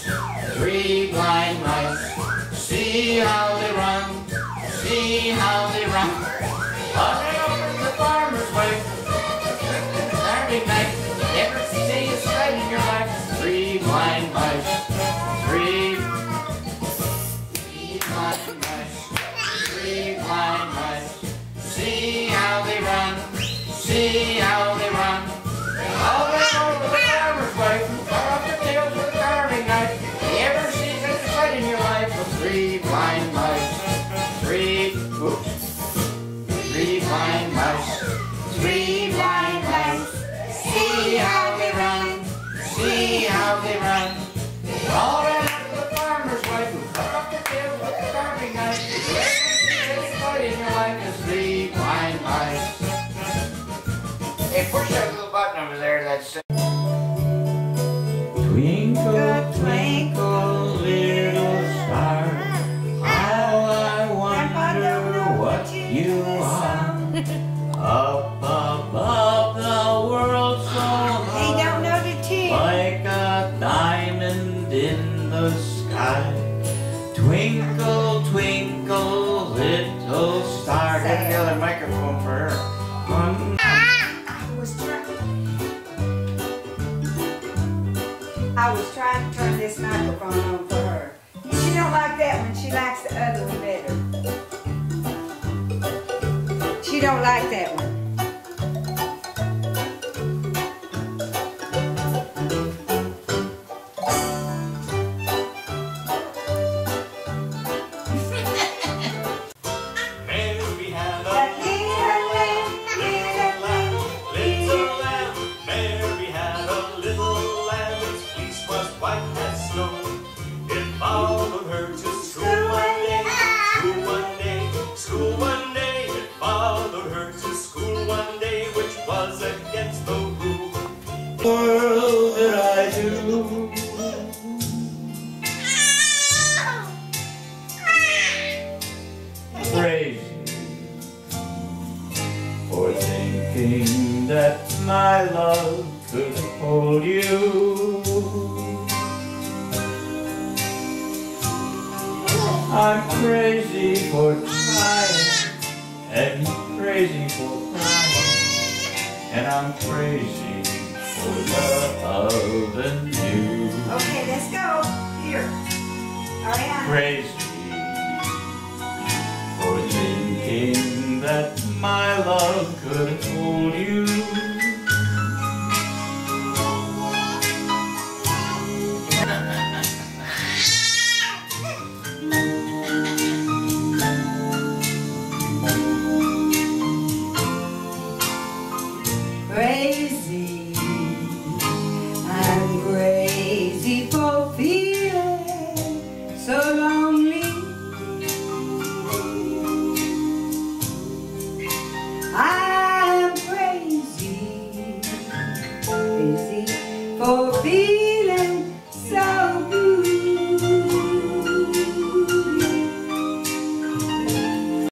three blind mice. See how they run, see how they run. Running over the farmer's wife. Saturday night, never see a sight in your life. Three blind mice, three blind mice, three blind mice. See how they run, see how they run. All they know the farmer's wife, cut off their tails with a carving knife. You ever see such a sight in your life? With three blind mice, three blind mice, three blind mice. See how they run, see how they run. All ran after the farmer's wife, who cut off their tails with a carving knife. You ever see such a sight in your life? With three blind mice. Hey, push that little button over there that says Twinkle, twinkle, little star, how I wonder what you are. Up above the world so high, like a diamond in the sky. Twinkle, twinkle, little star. Get the other microphone for her. I was trying to turn this microphone on for her. She don't like that one. She likes the other one better. She don't like that one. World that I do. Crazy for thinking that my love could hold you. I'm crazy for trying and crazy for crying, and I'm crazy loving you. Okay, let's go. Here. Hurry on. Crazy for thinking that my love could hold you. Crazy. I'm crazy for feeling so lonely. I'm crazy, crazy for feeling